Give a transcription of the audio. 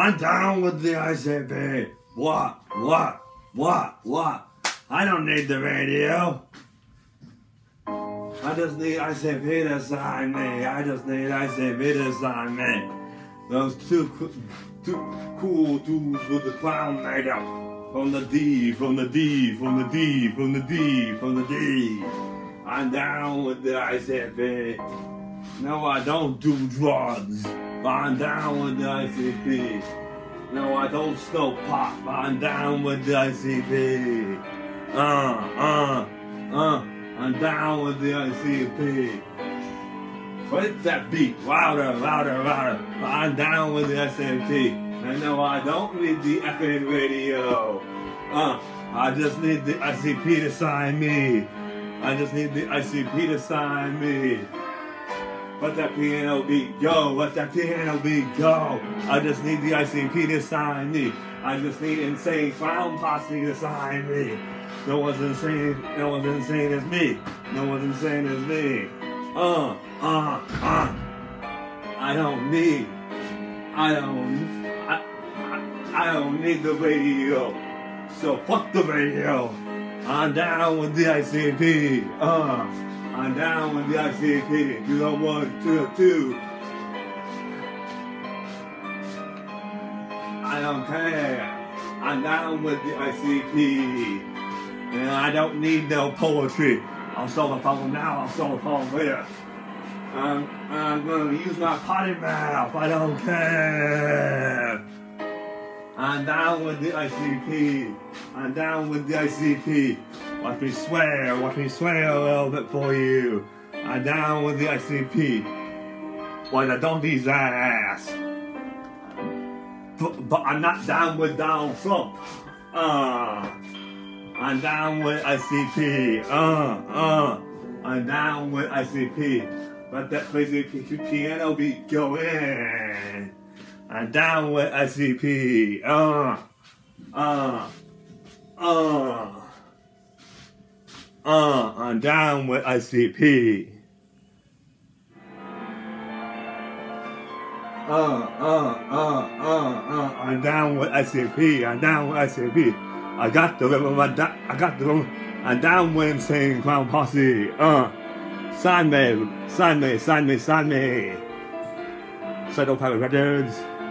I'm down with the ICP. What? I don't need the radio. I just need ICP to sign me. I just need ICP to sign me. Those two cool dudes with the clown made up. From the D. I'm down with the ICP. No, I don't do drugs, but I'm down with the ICP. No, I don't smoke pot, but I'm down with the ICP. I'm down with the ICP. Put that beat louder. But I'm down with the ICP. And no, I don't need the FM radio. I just need the ICP to sign me. I just need the ICP to sign me. Let that piano beat go. I just need the ICP to sign me. I just need Insane Clown Posse to sign me. No one's insane as me. I don't need the radio. So fuck the radio. I'm down with the ICP. I'm down with the ICP. 2 on 1, 2 on 2. I don't care. I'm down with the ICP. And I don't need no poetry. I'll solve the problem now. I'll solve the problem later. I'm gonna use my potty mouth. I don't care. I'm down with the ICP. Watch me swear a little bit for you. I'm down with the ICP. Like a donkey's ass. But I'm not down with Donald Trump. I'm down with ICP. I'm down with ICP. Let that crazy piano beat go in. I'm down with ICP. I'm down with ICP. I'm down with ICP. I got the rhythm. I'm down with Insane Clown Posse. Sign me. Psycho Pirate Records.